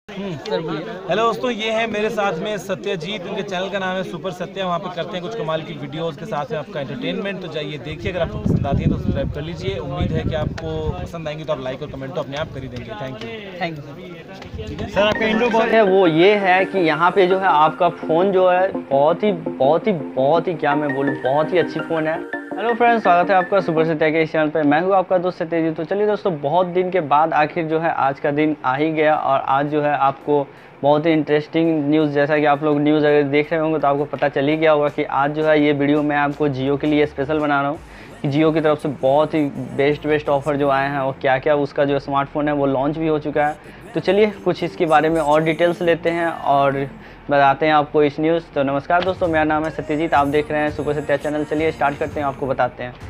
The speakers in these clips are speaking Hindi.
हेलो दोस्तों, ये है मेरे साथ में सत्यजीत। उनके चैनल का नाम है सुपर सत्या। वहाँ पे करते हैं कुछ कमाल की वीडियोस के साथ में आपका एंटरटेनमेट। तो जाइए देखिए, अगर आपको पसंद आती है तो सब्सक्राइब कर लीजिए। उम्मीद है कि आपको पसंद आएंगी तो आप लाइक और कमेंट तो अपने आप कर ही देंगे। Thank you sir. आपका इंडो बॉल है वो ये है कि यहाँ पे जो है आपका फ़ोन जो है बहुत ही क्या मैं बोलूँ, बहुत ही अच्छी फ़ोन है। हेलो फ्रेंड्स, स्वागत है आपका सुपर सत्या के इस चैनल पे। मैं हूँ आपका दोस्त सत्यजीत। तो चलिए दोस्तों, बहुत दिन के बाद आखिर जो है आज का दिन आ ही गया और आज जो है आपको बहुत ही इंटरेस्टिंग न्यूज़, जैसा कि आप लोग न्यूज़ अगर देख रहे होंगे तो आपको पता चल ही गया होगा कि आज जो है ये वीडियो मैं आपको जियो के लिए स्पेशल बना रहा हूँ कि जियो की तरफ से बहुत ही बेस्ट ऑफ़र जो आए हैं और क्या क्या उसका जो स्मार्टफोन है वो लॉन्च भी हो चुका है। तो चलिए कुछ इसके बारे में और डिटेल्स लेते हैं और बताते हैं आपको इस न्यूज़। तो नमस्कार दोस्तों, मेरा नाम है सत्यजीत, आप देख रहे हैं सुपर सत्या चैनल। चलिए स्टार्ट करते हैं, आपको बताते हैं।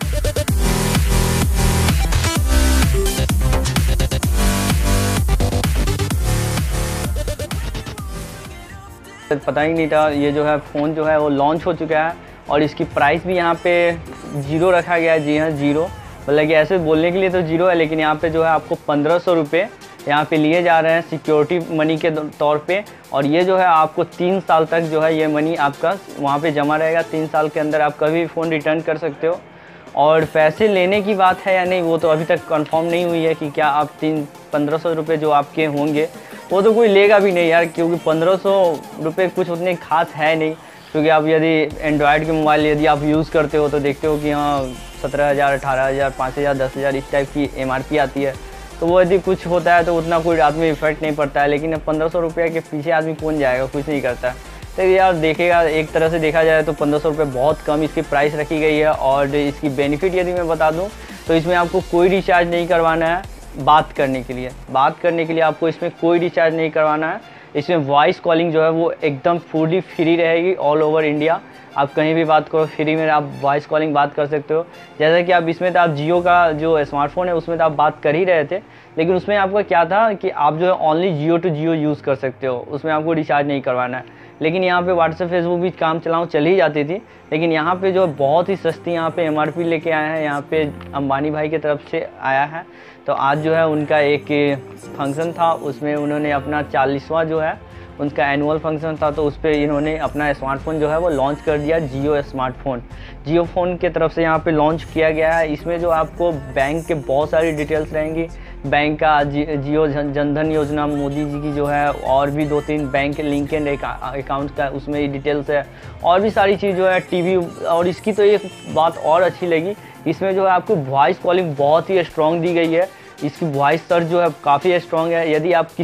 पता ही नहीं था ये जो है फ़ोन जो है वो लॉन्च हो चुका है और इसकी प्राइस भी यहाँ पे 0 रखा गया है। जी हाँ, 0, मतलब कि ऐसे बोलने के लिए तो 0 है, लेकिन यहाँ पे जो है आपको 1500 रुपये यहाँ पे लिए जा रहे हैं सिक्योरिटी मनी के तौर पे। और ये जो है आपको 3 साल तक जो है ये मनी आपका वहाँ पे जमा रहेगा। 3 साल के अंदर आप कभी फ़ोन रिटर्न कर सकते हो। और पैसे लेने की बात है या नहीं वो तो अभी तक कंफर्म नहीं हुई है कि क्या आप 1500 रुपये जो आपके होंगे वो तो कोई लेगा भी नहीं यार, क्योंकि 1500 रुपये कुछ उतने खास है नहीं। क्योंकि आप यदि एंड्रॉयड के मोबाइल यदि आप यूज़ करते हो तो देखते हो कि हाँ 17,000, 18,000, 5,000, 10,000 इस टाइप की MRP आती है। तो वो यदि कुछ होता है तो उतना कोई आदमी इफेक्ट नहीं पड़ता है। लेकिन 1500 रुपये के पीछे आदमी कौन जाएगा, कुछ नहीं करता है। तो यार देखेगा, एक तरह से देखा जाए तो 1500 रुपये बहुत कम इसकी प्राइस रखी गई है। और इसकी बेनिफिट यदि मैं बता दूं तो इसमें आपको कोई रिचार्ज नहीं करवाना है बात करने के लिए आपको इसमें कोई रिचार्ज नहीं करवाना है। इसमें वॉइस कॉलिंग जो है वो एकदम फुली फ्री रहेगी ऑल ओवर इंडिया। आप कहीं भी बात करो, फ्री में आप वॉइस कॉलिंग बात कर सकते हो। जैसा कि आप इसमें तो आप जियो का जो स्मार्टफोन है उसमें तो आप बात कर ही रहे थे, लेकिन उसमें आपका क्या था कि आप जो है only Jio to Jio use कर सकते हो, उसमें आपको रिचार्ज नहीं करवाना है। लेकिन यहाँ पे व्हाट्सएप फेसबुक भी काम चलाऊँ चल ही जाती थी, लेकिन यहाँ पे जो बहुत ही सस्ती यहाँ पे MRP लेके आए हैं। यहाँ पे अंबानी भाई की तरफ से आया है। तो आज जो है उनका एक फंक्शन था, उसमें उन्होंने अपना 40वां जो है उनका एनुअल फंक्शन था, तो उस पर इन्होंने अपना स्मार्टफोन जो है वो लॉन्च कर दिया। जियो स्मार्टफोन जियो फ़ोन के तरफ से यहाँ पे लॉन्च किया गया है। इसमें जो आपको बैंक के बहुत सारी डिटेल्स रहेंगी, बैंक का जियो जनधन योजना मोदी जी की जो है, और भी 2-3 बैंक लिंक एंड अकाउंट का उसमें डिटेल्स है, और भी सारी चीज़ जो है टीवी। और इसकी तो एक बात और अच्छी लगी, इसमें जो है आपको वॉइस कॉलिंग बहुत ही स्ट्रॉन्ग दी गई है। इसकी वॉइस सर्च जो है काफ़ी स्ट्रॉन्ग है। यदि आप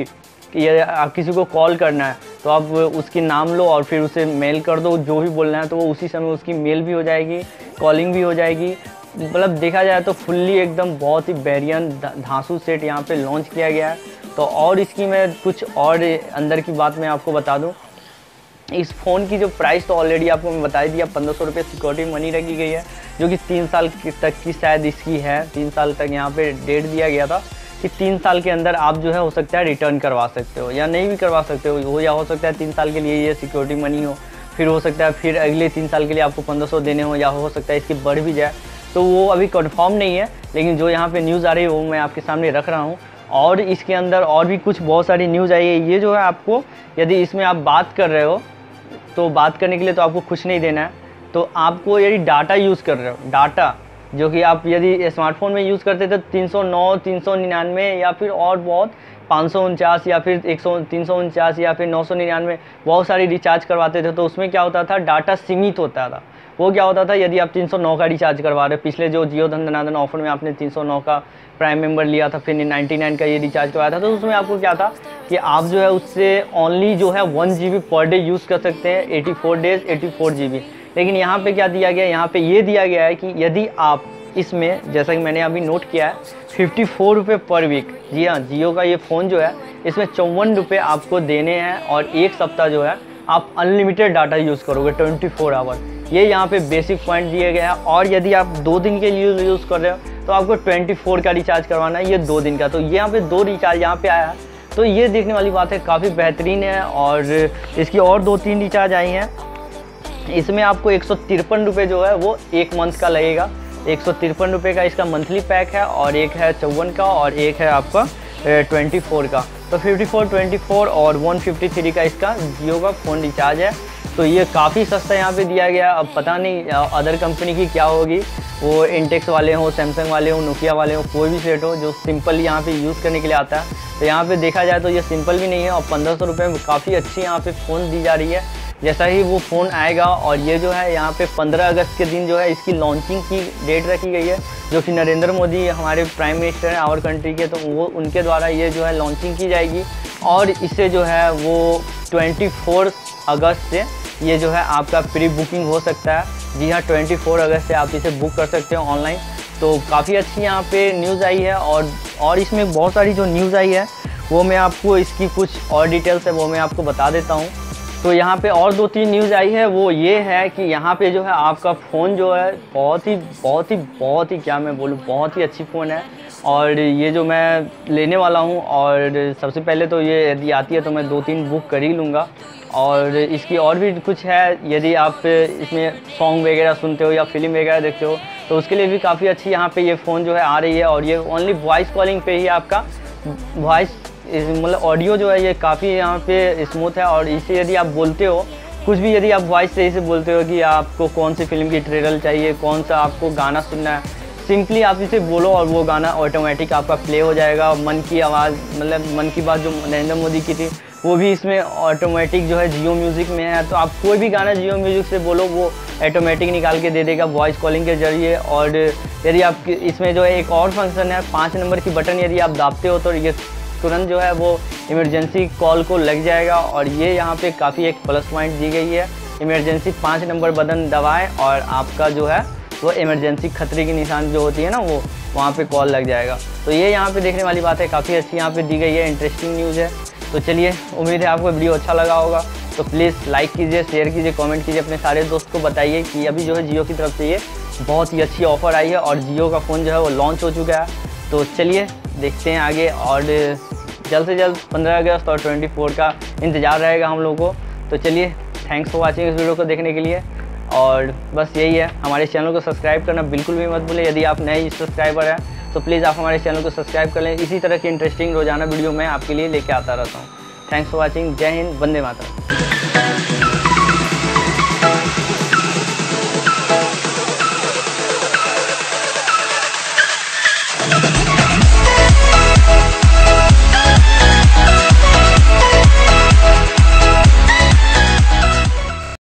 आप किसी को कॉल करना है तो आप उसकी नाम लो और फिर उसे मेल कर दो, जो भी बोलना है तो वो उसी समय उसकी मेल भी हो जाएगी, कॉलिंग भी हो जाएगी। मतलब देखा जाए तो फुल्ली एकदम बहुत ही बेरियन धांसू सेट यहाँ पे लॉन्च किया गया है। तो और इसकी मैं कुछ और अंदर की बात मैं आपको बता दूं, इस फ़ोन की जो प्राइस तो ऑलरेडी आपको मैं बता ही दिया, 1500 रुपये सिक्योरिटी मनी रखी गई है, जो कि 3 साल तक की शायद इसकी है। 3 साल तक यहाँ पे डेट दिया गया था कि 3 साल के अंदर आप जो है हो सकता है रिटर्न करवा सकते हो या नहीं भी करवा सकते हो, या हो सकता है 3 साल के लिए ये सिक्योरिटी मनी हो, फिर हो सकता है फिर अगले 3 साल के लिए आपको 1500 देने हो, या हो सकता है इसकी बढ़ भी जाए। तो वो अभी कंफर्म नहीं है, लेकिन जो यहाँ पे न्यूज़ आ रही है वो मैं आपके सामने रख रहा हूँ। और इसके अंदर और भी कुछ बहुत सारी न्यूज़ आई है। ये जो है आपको यदि इसमें आप बात कर रहे हो तो बात करने के लिए तो आपको कुछ नहीं देना है। तो आपको यदि डाटा यूज़ कर रहे हो, डाटा जो कि आप यदि स्मार्टफोन में यूज़ करते थे 309, 399 या फिर और बहुत 549 या फिर 349 या फिर 999 बहुत सारी रिचार्ज करवाते थे, तो उसमें क्या होता था, डाटा सीमित होता था। वो क्या होता था, यदि आप 309 का रिचार्ज करवा रहे हो, पिछले जो जियो धन ऑफर में आपने 309 का प्राइम मेंबर लिया था, फिर 99 का ये रिचार्ज करवाया था, तो उसमें आपको क्या था कि आप जो है उससे ओनली जो है 1 GB पर डे यूज़ कर सकते हैं, 84 डेज 84 GB। लेकिन यहाँ पे क्या दिया गया, यहाँ पे ये दिया गया है कि यदि आप इसमें, जैसा कि मैंने अभी नोट किया है, 54 रुपये पर वीक। जी हाँ, जियो का ये फ़ोन जो है इसमें 54 रुपये आपको देने हैं और 1 सप्ताह जो है आप अनलिमिटेड डाटा यूज़ करोगे 24 आवर। ये यहाँ पे बेसिक पॉइंट दिए गए हैं। और यदि आप 2 दिन के लिए यूज़ कर रहे हो तो आपको 24 का रिचार्ज करवाना है, ये 2 दिन का। तो यहाँ पे 2 रिचार्ज यहाँ पे आया है, तो ये देखने वाली बात है, काफ़ी बेहतरीन है। और इसकी और 2-3 रिचार्ज आई हैं। इसमें आपको 153 रुपये जो है वो 1 मंथ का लगेगा। 153 रुपये का इसका मंथली पैक है, और एक है 54 का और एक है आपका 24 का। तो 5424 और 153 का इसका जियो का फ़ोन रिचार्ज है। तो ये काफ़ी सस्ता यहाँ पे दिया गया। अब पता नहीं अदर कंपनी की क्या होगी, वो इंटेक्स वाले हो, सैमसंग वाले हो, नोकिया वाले हो, कोई भी सेट हो जो सिंपल यहाँ पे यूज़ करने के लिए आता है। तो यहाँ पे देखा जाए तो ये सिंपल भी नहीं है और 1500 रुपये में काफ़ी अच्छी यहाँ पे फ़ोन दी जा रही है। जैसा ही वो फ़ोन आएगा, और ये जो है यहाँ पे 15 अगस्त के दिन जो है इसकी लॉन्चिंग की डेट रखी गई है, जो कि नरेंद्र मोदी हमारे प्राइम मिनिस्टर हैं आवर कंट्री के, तो वो उनके द्वारा ये जो है लॉन्चिंग की जाएगी। और इसे जो है वो 24 अगस्त से ये जो है आपका प्री बुकिंग हो सकता है। जी हाँ, 24 अगस्त से आप इसे बुक कर सकते हो ऑनलाइन। तो काफ़ी अच्छी यहाँ पे न्यूज़ आई है। और इसमें बहुत सारी जो न्यूज़ आई है वो मैं आपको, इसकी कुछ और डिटेल्स है वो मैं आपको बता देता हूँ। तो यहाँ पे और 2-3 न्यूज़ आई है, वो ये है कि यहाँ पे जो है आपका फ़ोन जो है बहुत ही क्या मैं बोलूँ, बहुत ही अच्छी फ़ोन है। और ये जो मैं लेने वाला हूँ, और सबसे पहले तो ये यदि आती है तो मैं 2-3 बुक कर ही लूँगा। और इसकी और भी कुछ है, यदि आप इसमें सॉन्ग वगैरह सुनते हो या फिल्म वगैरह देखते हो तो उसके लिए भी काफ़ी अच्छी यहाँ पे ये फ़ोन जो है आ रही है। और ये ओनली वॉइस कॉलिंग पे ही आपका वॉइस मतलब ऑडियो जो है ये काफ़ी यहाँ पे स्मूथ है। और इसे यदि आप बोलते हो कुछ भी, यदि आप वॉइस से इसे बोलते हो कि आपको कौन सी फिल्म की ट्रेलर चाहिए, कौन सा आपको गाना सुनना है, सिंपली आप इसे बोलो और वो गाना ऑटोमेटिक आपका प्ले हो जाएगा। मन की आवाज़, मतलब मन की बात जो नरेंद्र मोदी की थी, वो भी इसमें ऑटोमेटिक जो है जियो म्यूज़िक में है। तो आप कोई भी गाना जियो म्यूज़िक से बोलो, वो ऑटोमेटिक निकाल के दे देगा वॉइस कॉलिंग के ज़रिए। और यदि आप इसमें जो है एक और फंक्शन है, 5 नंबर की बटन यदि आप दाबते हो तो ये तुरंत जो है वो इमरजेंसी कॉल को लग जाएगा। और ये यहाँ पे काफ़ी एक प्लस पॉइंट दी गई है, इमरजेंसी 5 नंबर बटन दबाएं और आपका जो है वो इमरजेंसी खतरे की निशान जो होती है ना, वो वहाँ पे कॉल लग जाएगा। तो ये यहाँ पे देखने वाली बात है, काफ़ी अच्छी यहाँ पे दी गई है, इंटरेस्टिंग न्यूज़ है। तो चलिए, उम्मीद है आपको वीडियो अच्छा लगा होगा। तो प्लीज़ लाइक कीजिए, शेयर कीजिए, कमेंट कीजिए, अपने सारे दोस्त को बताइए कि अभी जो है जियो की तरफ से ये बहुत ही अच्छी ऑफ़र आई है और जियो का फ़ोन जो है वो लॉन्च हो चुका है। तो चलिए देखते हैं आगे, और जल्द से जल्द 15 अगस्त और 24 का इंतज़ार रहेगा हम लोगों को। तो चलिए, थैंक्स फॉर वॉचिंग इस वीडियो को देखने के लिए। और बस यही है, हमारे चैनल को सब्सक्राइब करना बिल्कुल भी मत भूलें। यदि आप नए सब्सक्राइबर हैं तो प्लीज़ आप हमारे चैनल को सब्सक्राइब कर लें। इसी तरह की इंटरेस्टिंग रोजाना वीडियो मैं आपके लिए लेके आता रहता हूँ। Thanks for watching. जय हिंद, वंदे मातरम।